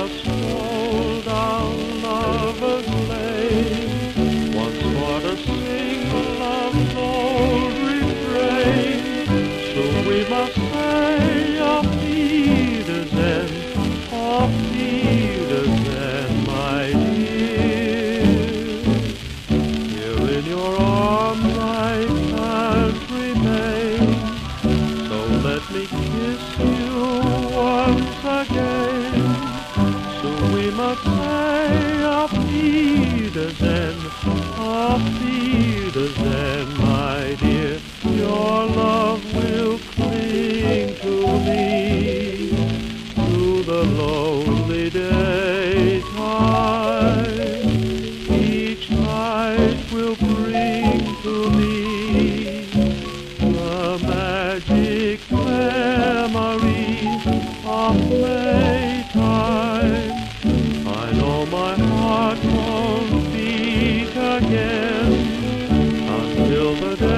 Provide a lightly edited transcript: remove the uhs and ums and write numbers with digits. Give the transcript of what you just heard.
a stroll down Lover's Lane, once more to sing love's old refrain. So we must say auf Wiedersehen, my dear. Here in your arms I can't remain, so let me kiss you once again. So we must say auf Wiedersehen, my dear. Your love will cling to me through the lonely daytime. Each night will bring to me the magic memory of playtime. I know my heart won't beat again until the day